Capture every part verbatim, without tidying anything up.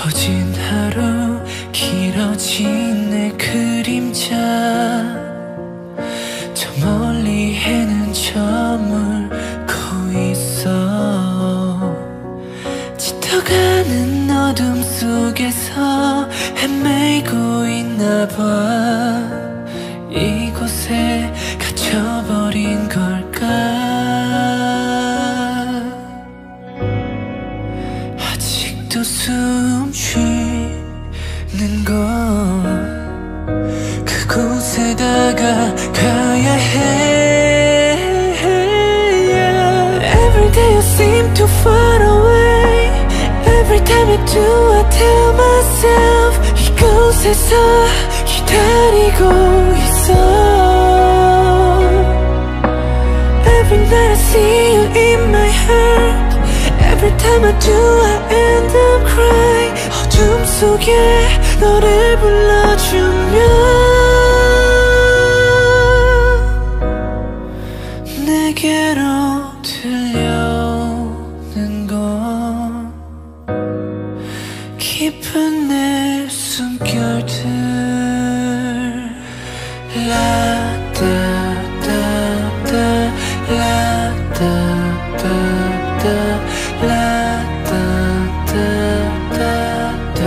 퍼진 하루 길어진 내 그림자 저 멀리 해는 저물고 있어 짙어가는 어둠 속에서 헤매고 있나봐 이곳에 갇혀버린 걸까 아직도 숨 쉬는 곳 그곳에다가 가야 해 Every day I seem too far away Every time I do I tell myself 이곳에서 기다리고 있어 Every night I see you in my heart Every time I do I end up crying 어둠 속에 너를 불러주면 내게로 들려오는 건 깊은 내 숨결들 라따따따 라따따따 라따따따따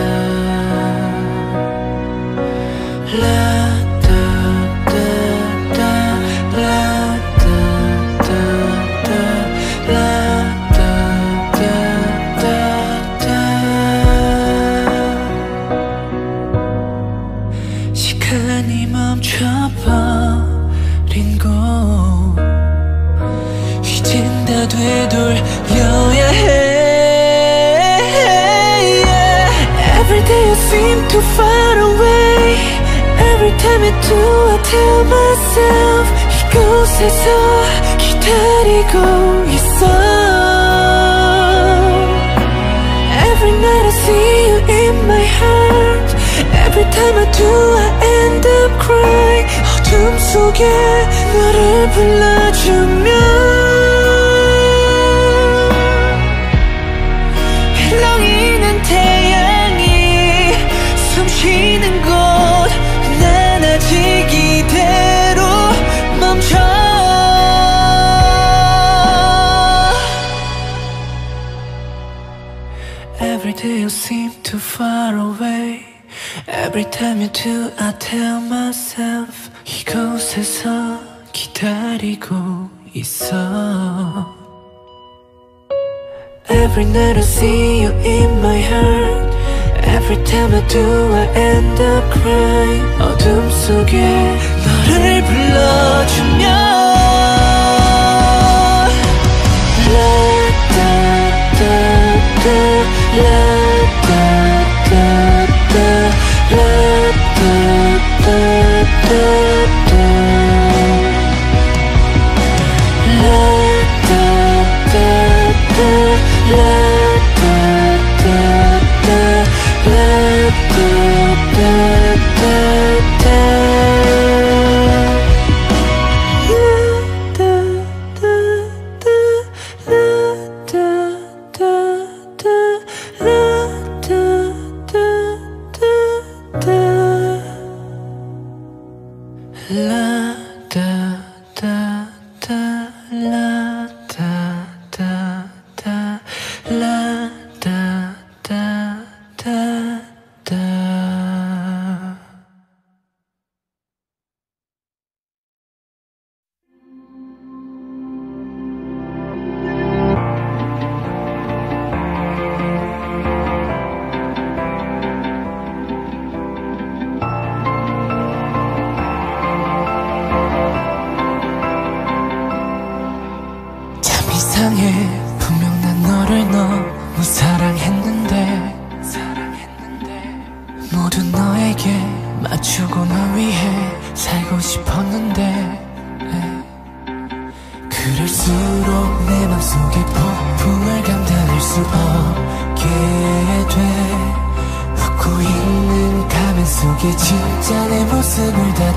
시간이 멈춰버린 곳 이젠 다 되돌려야 해 Every day I seem too far away Every time I do I tell myself 이곳에서 기다리고 있어 Every night I see you in my heart Every time I do I end up crying 어둠 속에 너를 불러주면 헬렁이는 태양이 숨쉬는 곳 난 아직 이대로 멈춰 Every day you seem too far away Every time you do I tell myself 이곳에서 기다리고 있어 Every night I see you in my heart Every time I do I end up crying 어둠 속에 너를 불러주면 라따따따 분명 난 너를 너무 사랑했는데, 사랑했는데 모두 너에게 맞추고 널 위해 살고 싶었는데 그럴수록 내 맘속에 폭풍을 감당할 수 없게 돼 웃고 있는 가면 속에 진짜 내 모습을 다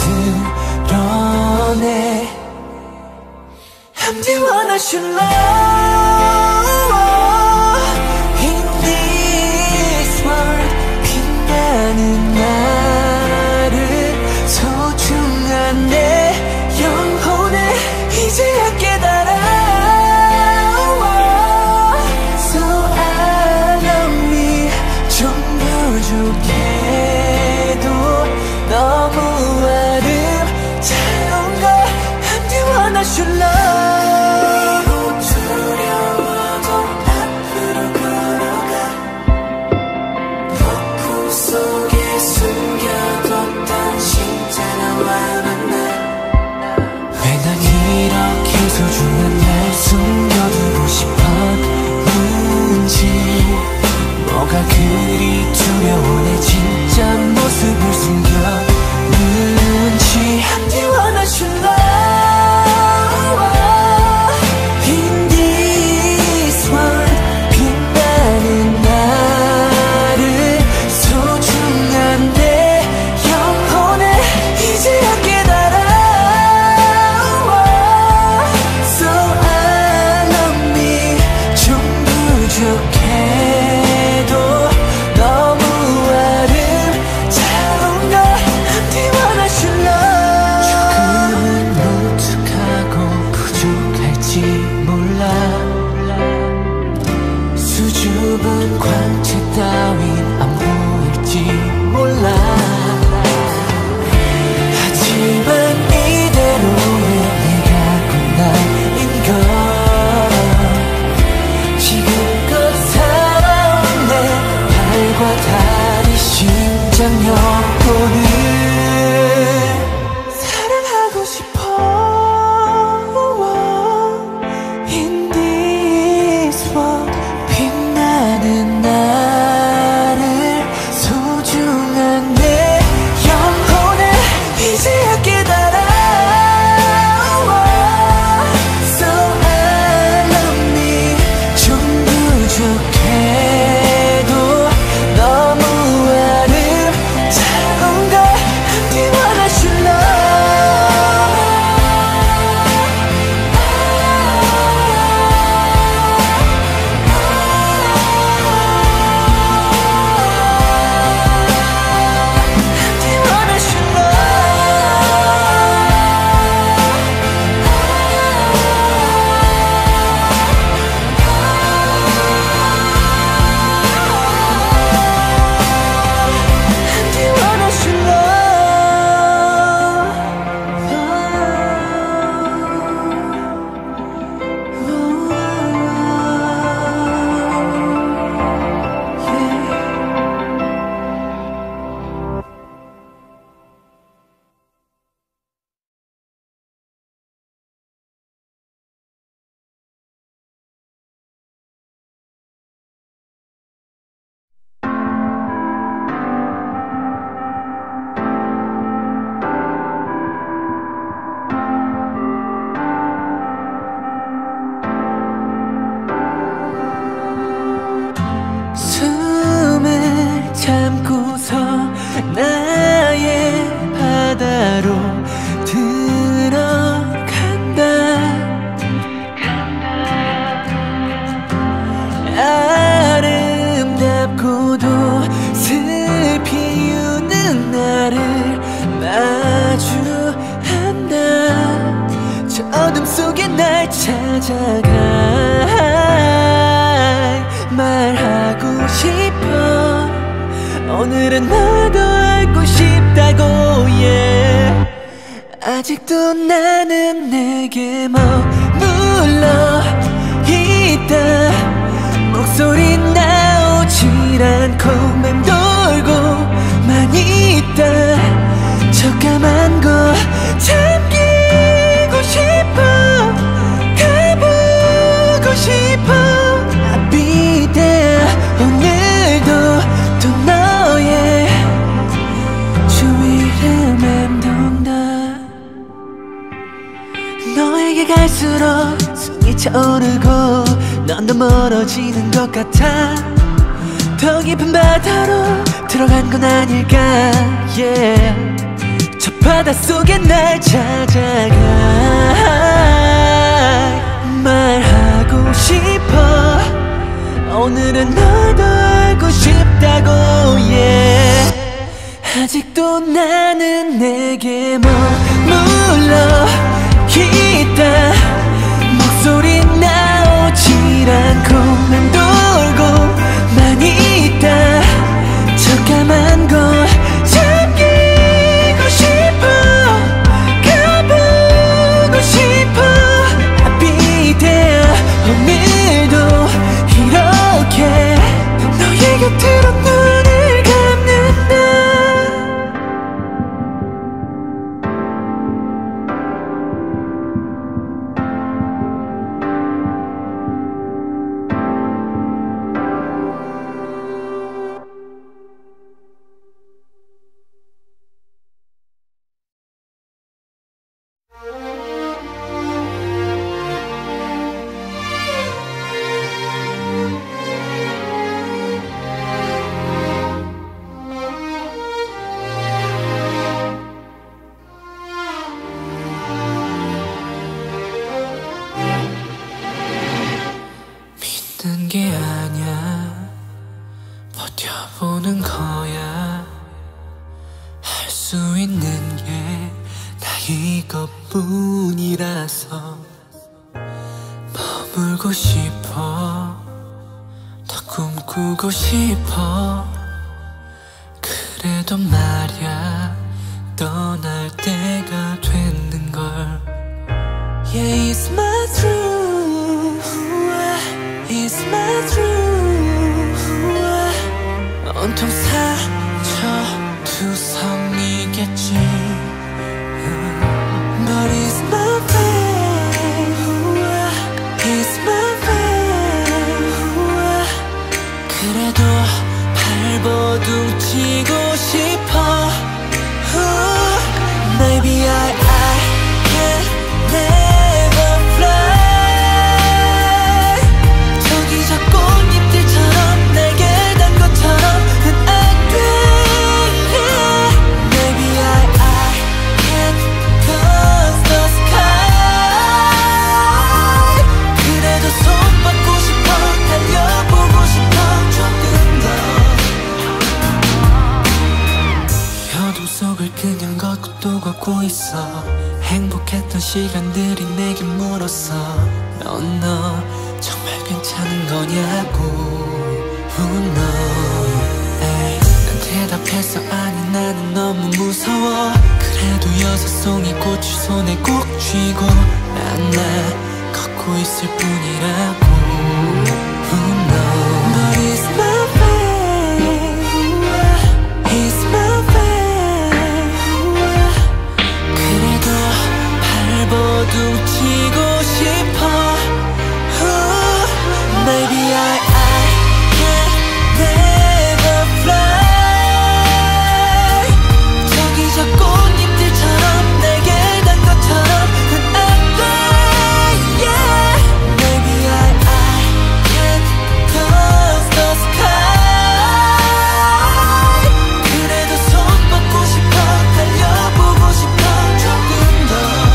드러내 I'm the one I should love in this world 따윈 안 보일지 몰라. 하지만 이대로의 네가 꿈나인 걸 지금껏 살아온 내 발과 다리 심장 영혼을 사랑하고 싶어. In this world 빛나는 나를 소중한 내 영혼을 이제야 깨달아. So I love me 좀 부족해도 너무 아름다운 걸 I wanna show love. 숨을 참고서 나의 바다로 들어간다. 아름답고도 슬피 우는 나를 마주한다. 저 어둠 속에 날 찾아가 말하고 싶어. 오늘은 널 더 알고 싶다고 yeah. 아직도 나는 내게 머물러 있다. 목소리 나오질 않고 맴돌고만 있다. 저 까만 거 잠기고 싶어. 가보고 싶어. I'll be there. 오늘도 또 너의 주위를 맴돈다. 너에게 갈수록 숨이 차오르고 넌 더 멀어지는 것 같아. 더 깊은 바다로 들어간 건 아닐까 yeah. 저 바닷속에 날 찾아가 말하고 싶어. 오늘은 널 더 알고 싶다고 yeah. 아직도 나는 내게 머물러 있다. 목소리 나오질 않고 맴돌고만 있다. 저 까만 걸 잠기고 싶어. 가보고 싶어. I'll be there. 오늘도 이렇게 너의 곁으로 눈을 감는다. 믿는 게 아냐, 버텨보는 거야. 할 수 있는 게 나 이것뿐이라서 머물고 싶어. 더 꿈꾸고 보고 싶어. 그래도 말야 떠날 때가 됐는걸. Yeah, it's my truth. It's my truth. 온통 상처투성이겠지. But it's my fate. It's my fate. 그래도 발버둥 치고 싶어. Maybe I, I can never fly. 저기 저 꽃잎들처럼 내게 단 것처럼은 안 돼. Maybe I, I can touch the sky. 그래도 손 뻗고 싶어. 달려보고 싶어. 조금 더. 어둠 속을 그냥 걷고 또 걷고 있어. 행복했던 시간들이 내게 물었어. 넌 너 정말 괜찮은 거냐고. Who knows. 에이, 난 대답했어. 아니 나는 너무 무서워. 그래도 여섯 송이 꽃을 손에 꼭 쥐고 난 나 걷고 있을 뿐이라고. Who knows. But it's my fate. It's my fate. 그래도 발버둥 치고 싶어. Maybe I, I can never fly. 저기 저 꽃잎들처럼 내게 단 것처럼은 안 돼. Yeah. Maybe I, I can touch the sky. 그래도 손 뻗고 싶어. 달려보고 싶어. 조금 더.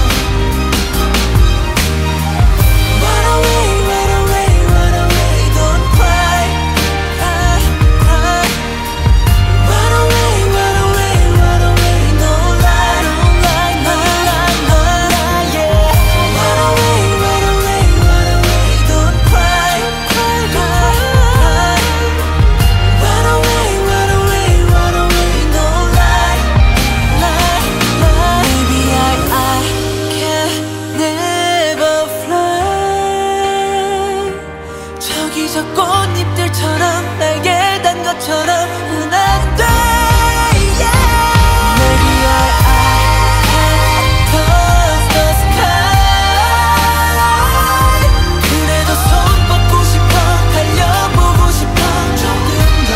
Run away, run away, run away. Don't cry, cry, cry. Run away, run away, run away. No lie, don't lie, no lie, no lie, yeah. Run away, run away, run away. Don't cry, cry, cry, cry. Run away, run away, run away. No lie, lie, lie. Maybe I, I can never fly. 저기 저 꽃잎들처럼 날개 단 것처럼은 안 돼. Yeah. Maybe I, I can touch the sky. 그래도 손 뻗고 싶어. 달려보고 싶어. 조금 더.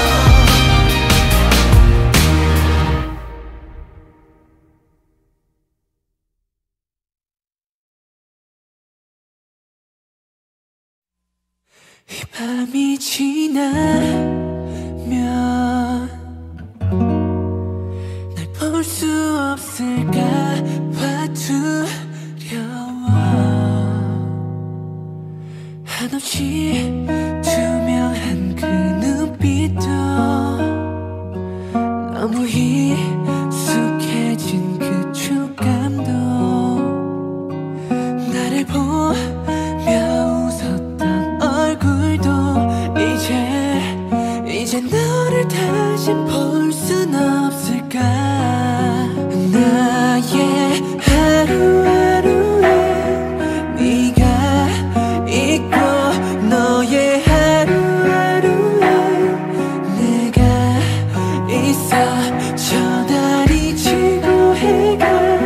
이 밤이 지나면 날 볼 수 없을까 봐 두려워. 한없이 투명한 그 눈빛도 너무 익숙해진 그 촉감도 나를 보며 웃었던 얼굴도 이제 이제 너를 다시 볼 순 없을까. 나의 하루하루에 네가 있고 너의 하루하루에 내가 있어. 저 달이 지고 해가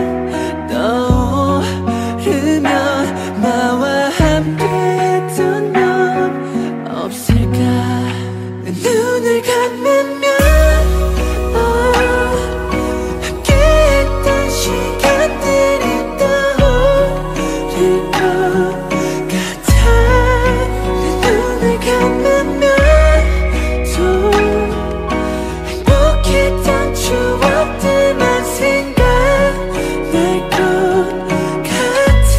떠오르면 나와 함께했던 넌 없을까. 내 눈을 감으면 oh, 함께했던 시간들이 떠오를 것 같아. 내 눈을 감으면 또 행복했던 추억들만 생각날 것 같아.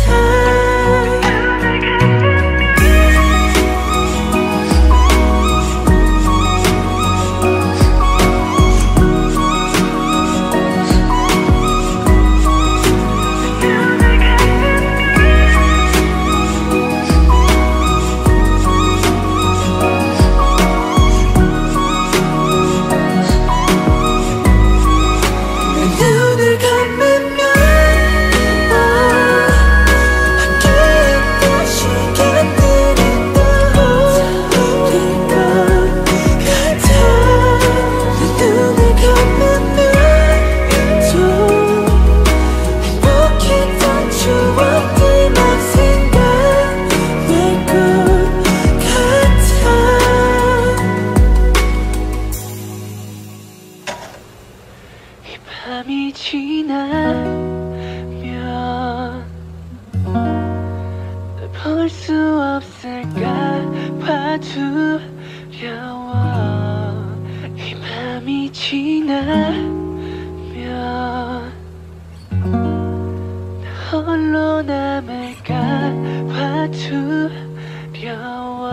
두려워. 이 밤이 지나면 나 홀로 남을까 봐 두려워.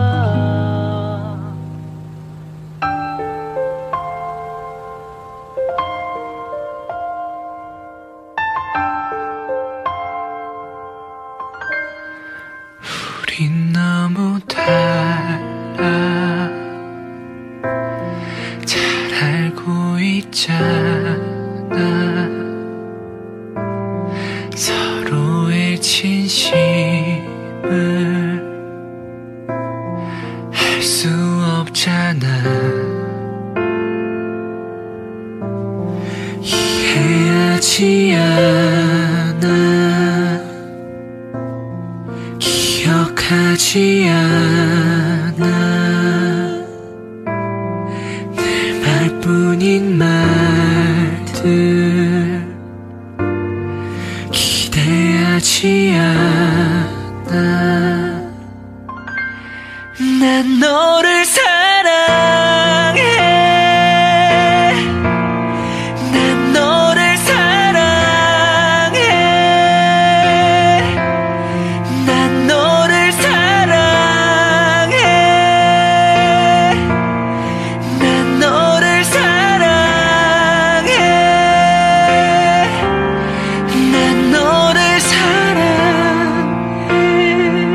우린 너무 달라 잘 알고 있잖아. 서로의 진심을 알 수 없잖아. 이해하지 않아. 기억하지 않아. 늘 말뿐인 말들 기대하지 않아. 난 너를 사랑해. 난 너를 사랑해. 난 너를 사랑해. 난 너를 사랑해. 난 너를 사랑해.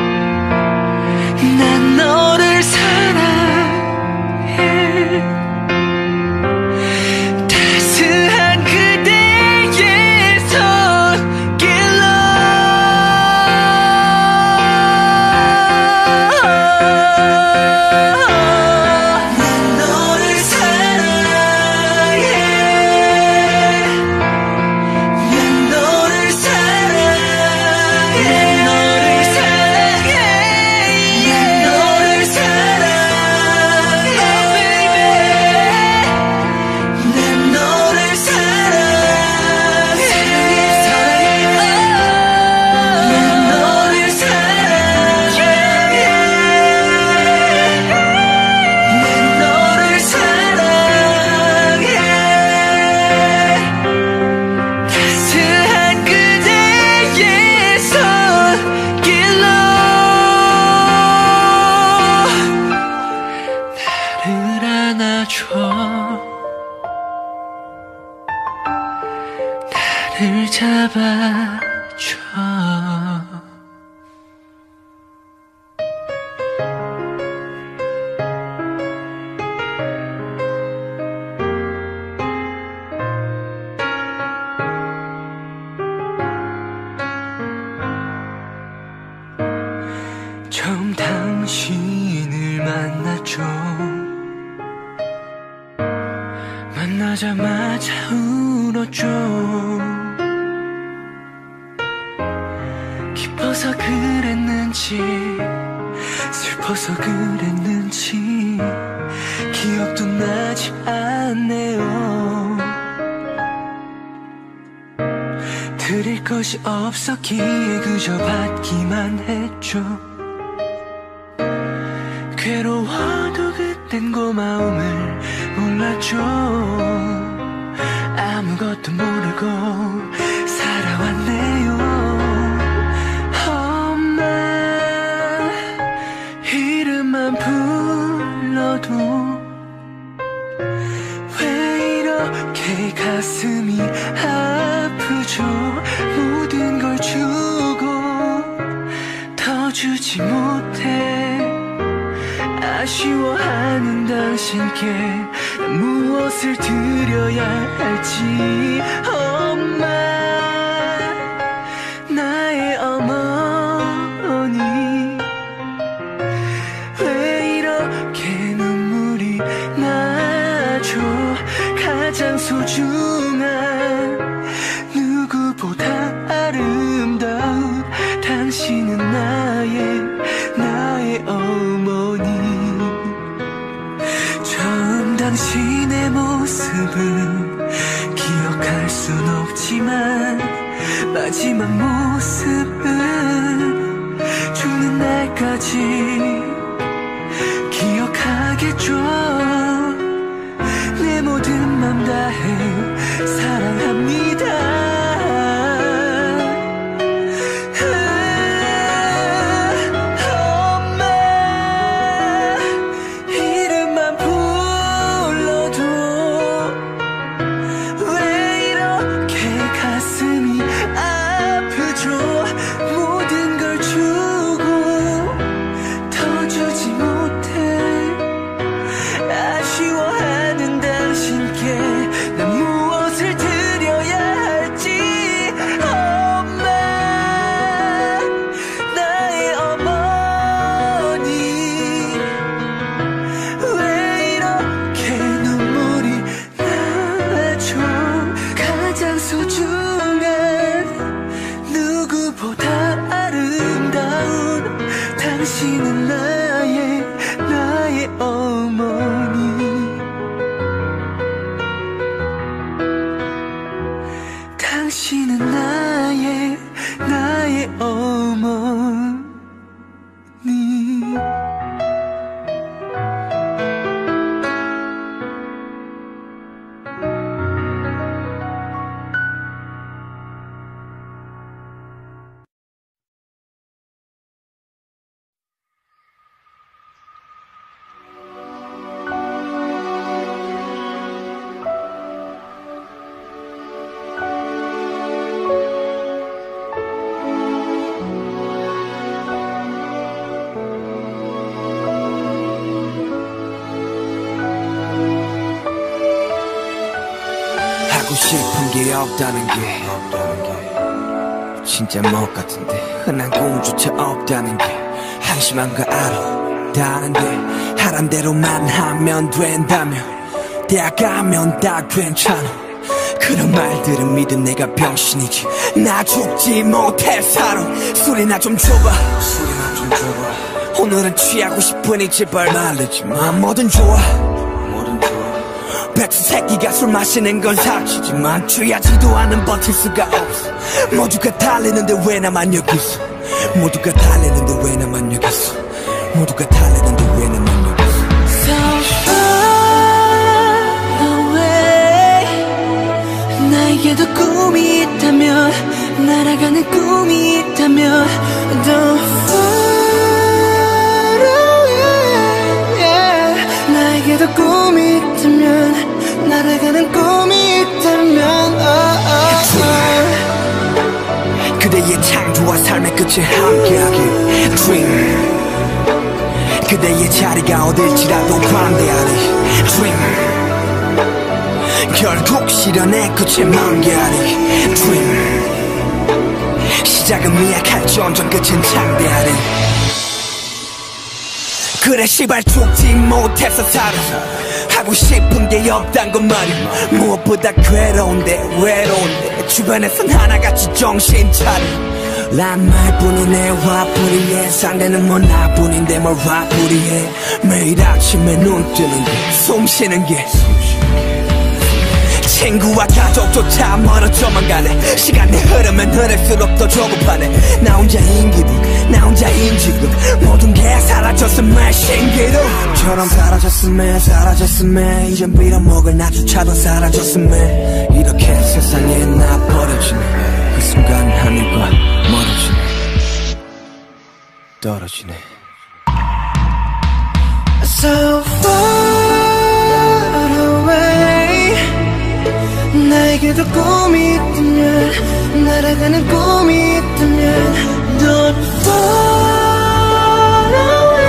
난 너를 사랑해. 따스한 그대의 손길로 난 너를 사랑해. 난 너를 사랑해. 난 너를 사랑해. 난 너를 사랑해. Oh baby. 난 너를 사랑해. 난 너를 사랑해. 난 너를 사랑해. 따스한 그대의 손길로 나를 안아줘. 나를 잡아줘. 처음 당신을 만났죠. 만나자마자 울었죠. 기뻐서 그랬는지 슬퍼서 그랬는지 기억도 나지 않네요. 드릴 것이 없었기에 그저 받기만 했죠. 괴로워도 그땐 고마움을 몰랐죠. 아무것도 모르고 살아왔네요. 엄마 이름만 불러도 왜 이렇게 가슴이 아프죠. 모든 걸 주고 더 주지 못해 아쉬워하는 당신께 무엇을 드려야 할지. 엄마 나의 어머니 왜 이렇게 눈물이 나죠. 가장 소중한 누구보다 아름다운 당신은 나의 나의 어머니. 처음 당신의 모습은 기억할 순 없지만 마지막 모습은 죽는 날까지 알겠죠. 내 모든 맘 다해 사랑합니다. 당신은 나의, 나의 어머니. 당신은 나의, 나의 어머니. 하고 싶은 게 없다는 게 진짜 못 같은데, 흔한 꿈조차 없다는 게 한심한 거 알아. 다른데 하란 대로만 하면 된다면 대학 가면 다 괜찮아. 그런 말들은 믿은 내가 병신이지. 나 죽지 못해 살아. 술이나 좀 줘봐, 술이나 좀 줘봐. 오늘은 취하고 싶으니 제발 말리지 마. 뭐든 좋아, 백수 새끼가 술 마시는 건 사치지만 취하지도 않은 버틸 수가 없어. 모두가 달리는데 왜 나만 여기 있어. 모두가 달리는데 왜 나만 여기 있어. 모두가 달리는데 왜 나만 여기 있어. So far away. 나에게도 꿈이 있다면, 날아가는 꿈이 있다면 Don't far away, yeah. 나에게도 꿈이 있다면, 날아가는 꿈이 있다면 oh, oh, oh. 그대의 창조와 삶의 끝에 함께하길 Dream. 그대의 자리가 어딜지라도 관대하리 Dream. 결국 실현의 끝에 만개하리 Dream. 시작은 미약할지언정 끝은 창대하리. 그래 시발 죽지 못해서 살아. 하고 싶은 게 없단 건 말이야. 무엇보다 괴로운데 외로운데 주변에선 하나같이 정신 차려. 란 말뿐이네 화풀이해. 상대는 뭐 나뿐인데 뭘 화풀이해. 매일 아침에 눈 뜨는 게, 숨 쉬는 게, 친구와 가족조차 멀어져만 가네. 시간이 흐르면 흐를수록 더 조급하네. 나 혼자인 기분, 나 혼자인 지금. 모든 게 사라졌음에 신기루처럼 사라졌음에 사라졌음에 이젠 빌어먹을 나조차도 사라졌음에 이렇게 세상에 나 버려지네. 그 순간 하늘과 멀어지네. 떨어지네. So far away. 나에게도 꿈이 있다면, 날아가는 꿈이 있다면 Don't fall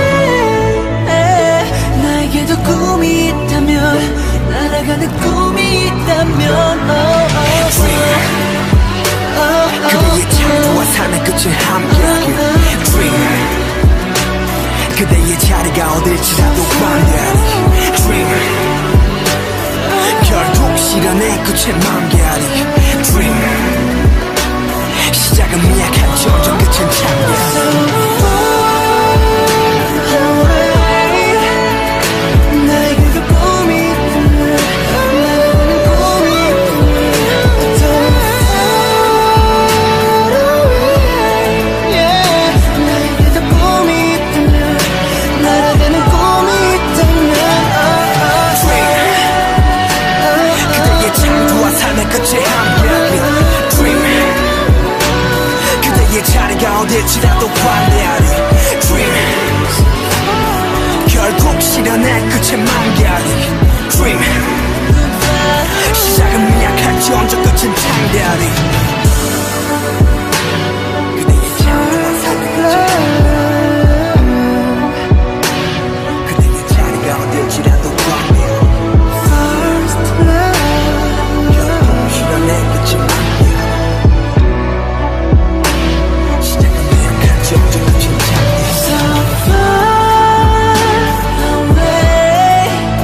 away. 나에게도 꿈이 있다면, 날아가는 꿈이 있다면 oh, oh, oh. 그대의 창조와 삶의 끝에 함께하길 Dream. 그대의 자리가 어딜지라도 관대하리 Dream. 결국 실현의 끝에 만개하리 Dream. 시작은 미약할지언정 끝은 창대하리 날아가는 꿈이 있다면 끝에 만개아리 Dream 시작은 미약할지 언제 끝은 창대아리 그대의 자리와 사랑이지 그대의 자리가 어딜지라도 광명 First love 결국 실현의 끝이 만개 시작은 미약할지 언제 끝은 창대 So far away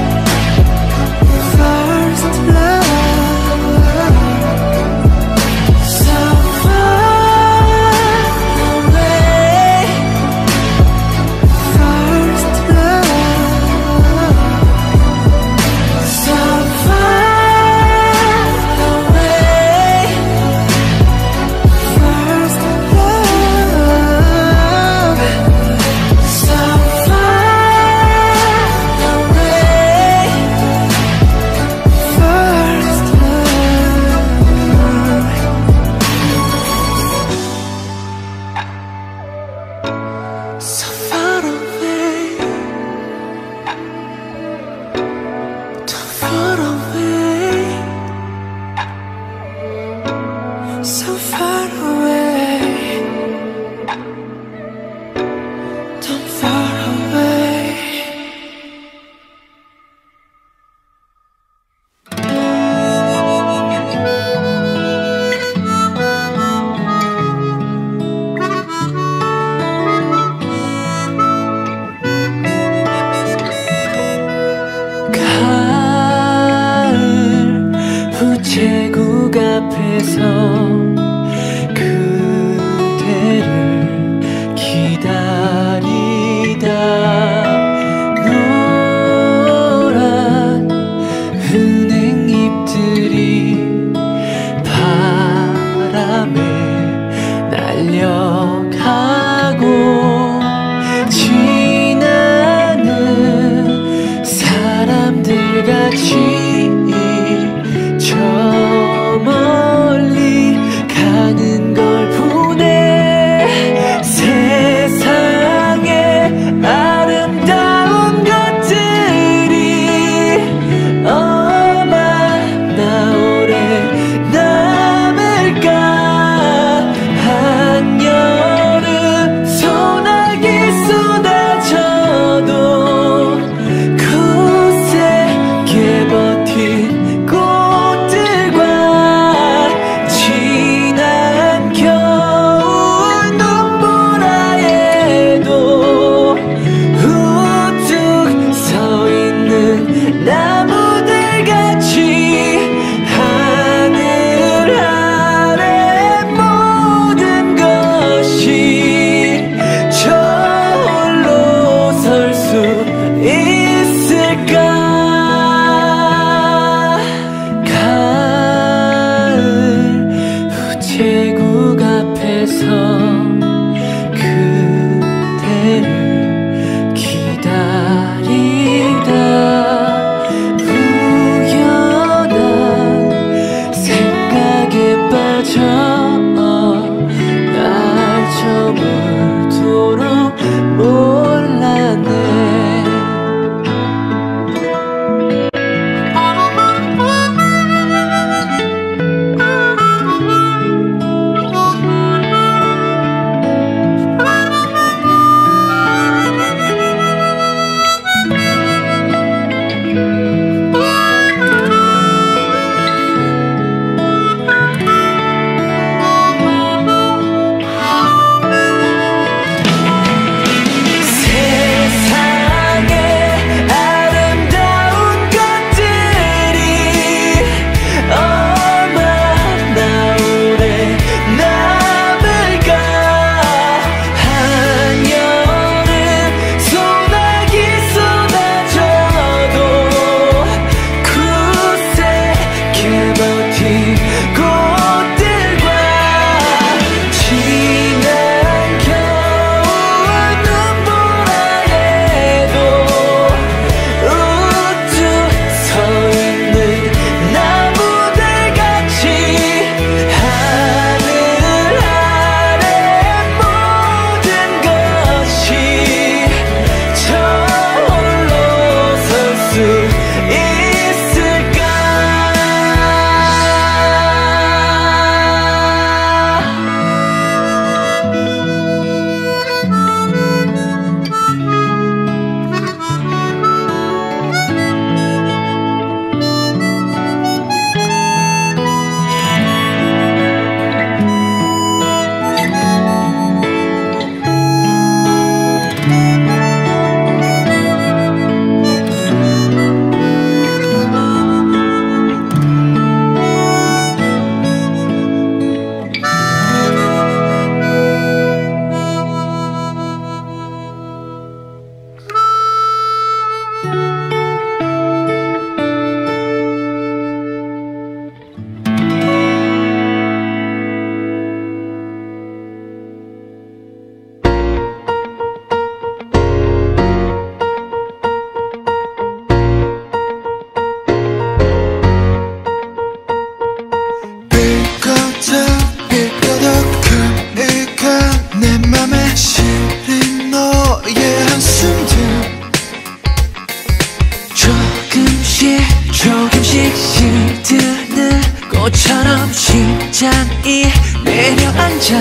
물드는 꽃처럼 심장이 내려앉아.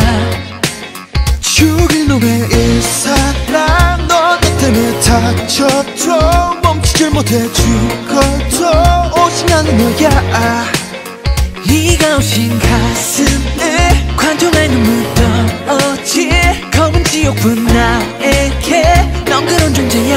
죽일 놈의 이 사랑 너 때문에 다쳐도 멈추질 못해 죽어도 오직 나는 너야. 네가 오신 가슴에 관통할 눈물 떨어질 검은 지옥뿐 나에게 넌 그런 존재야.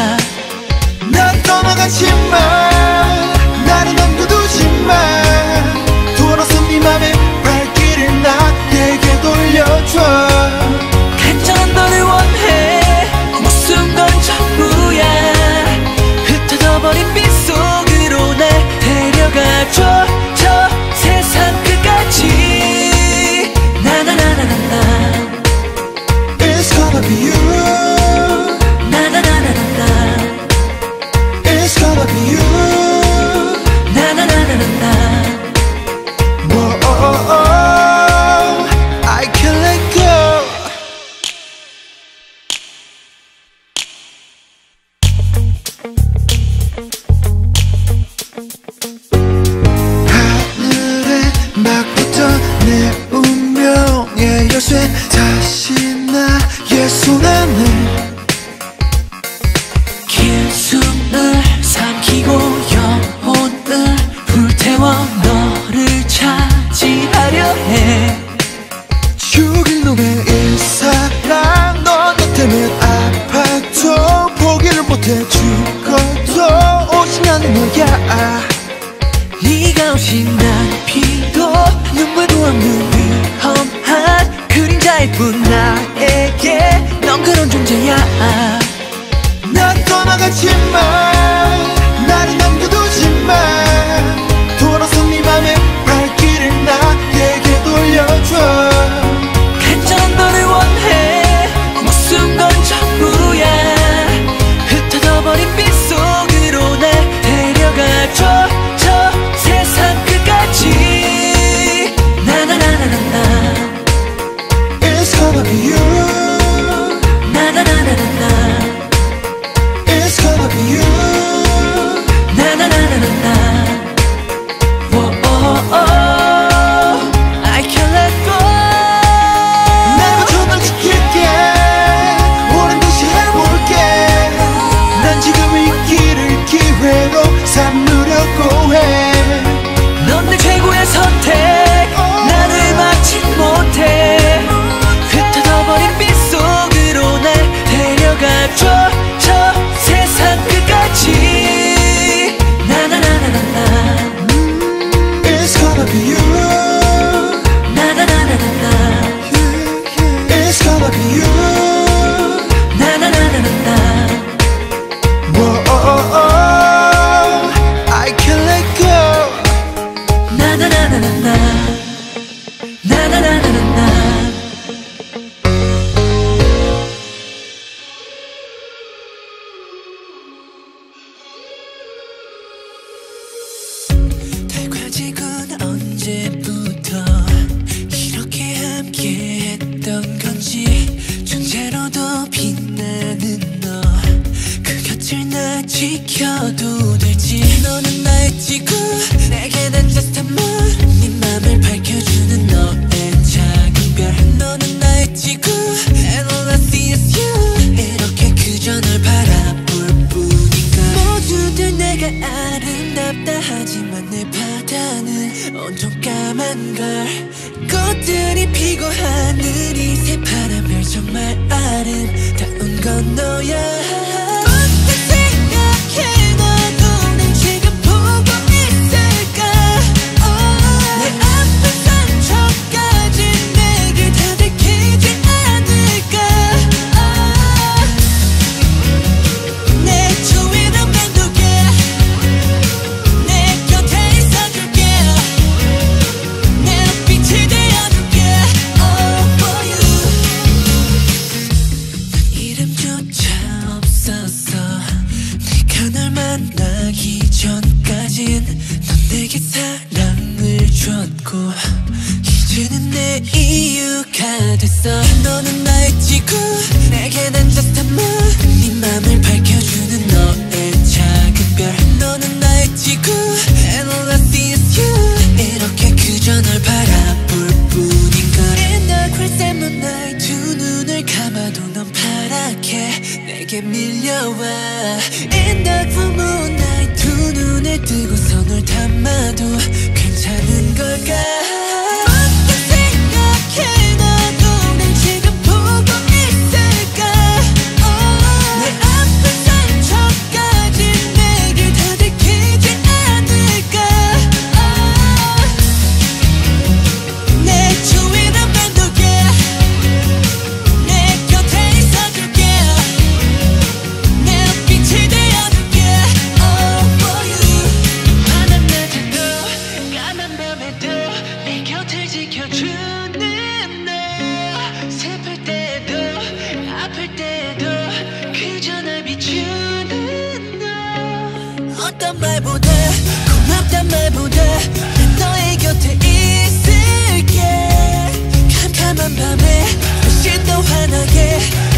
난 떠나가지마 나를 남겨두지마 돌아서 네 맘의 발길을 나에게 돌려줘. 간절한 너를 원해 목숨 건 전부야. 흩어져버린 빛 속으로 날 데려가줘. 저 세상 끝까지 나나나나나나 It's gonna be you 나나나나나나 It's gonna be you 나나나나나나 Whoa, oh, oh, oh. I can't let go. 하늘에 막 붙어 내 운명의 열쇠 다시 나의 손에 내 긴 숨을 삼키고 영혼을 불태워 너를 차지하려 해. 죽일 놈의 이 사랑 너 때문에 아파도 포기를 못해 죽어도 오직 나는 너야. 네가 오신 난 피도 눈물도 없는 위험한 그림자일 뿐 나에게 넌 그런 존재야. 난 떠나가지마 나를 남겨두지마 돌아서 네 맘의 발길을 나에게 돌려줘. 간절한 너를 원해 목숨 건 전부야. 흩어져버린 빛 속으로 날 데려가줘. 저 세상 끝까지 나나나나나나 It's gonna be you 나나나나나나 It's gonna be you 나나나나나나 Whoa, oh, oh, I can't let go. 내가 널 지킬게 오랜 듯이 해볼게. 난 지금 이 길을 기회로 삼으려고 해. 넌 내 최고의 선택 나를 막지 못해. 흩어져버린 빛 속으로 날 데려가줘. 저 세상 끝까지 나나나나나나 It's gonna be you 나나나나나나 It's gonna be you 나나나나나나 Whoa, oh, oh, oh. I can't let go. 나나나나나나 나나나나나나 달과 지구는 언제부터 이렇게 함께 했던 건지 존재로도 빛나는 너 그 곁을 나 지켜도 될지. 너는 나의 지구 내게 난 just a moon 네 맘을 밝혀주는 너의 작은 별. 너는 나의 지구 and all I see is you 이렇게 그저 널 바라볼 뿐인가. 모두들 내가 아름답다 하지만 내 바다는 온통 까만 걸. 꽃들이 피고 하늘이 새파란 별 정말 아름다운 건 너야. 어떻게 생각해 너도 날 지금 보고 있을까. oh, 내 아픈 상처까지 내게 다 들키지 않을까. oh, 내 주위를 맴돌게 내 곁에 있어줄게 내 빛이 되어줄게 all for you. 난 이름조차 없었어 내가 널 만나기 전까진 넌 내게 사랑을 줬고 이제는 내 이유가 됐어. 너는 나의 지구 내게 난 just a moon 네 맘을 밝혀주는 너의 작은 별. 너는 나의 지구 and all I see is 뜨고서 널 담아도 괜찮은 걸까 어떻게 생각해 너도 날 지금 보고 있을까 oh. 내 아픈 상처까지 내게 다 들키지 않을까 oh. 내 주위를 맴돌게 내 곁에 있어줄게 내 빛이 되어줄게 oh for you 환한 낮에도 까만 밤에도 내 곁을 지켜주는 너 슬플 때도 아플 때도 그저 날 비추는 너 어떤 말보다 고맙단 말보다 난 너의 곁에 있을게 캄캄한 밤에 훨씬 더 환하게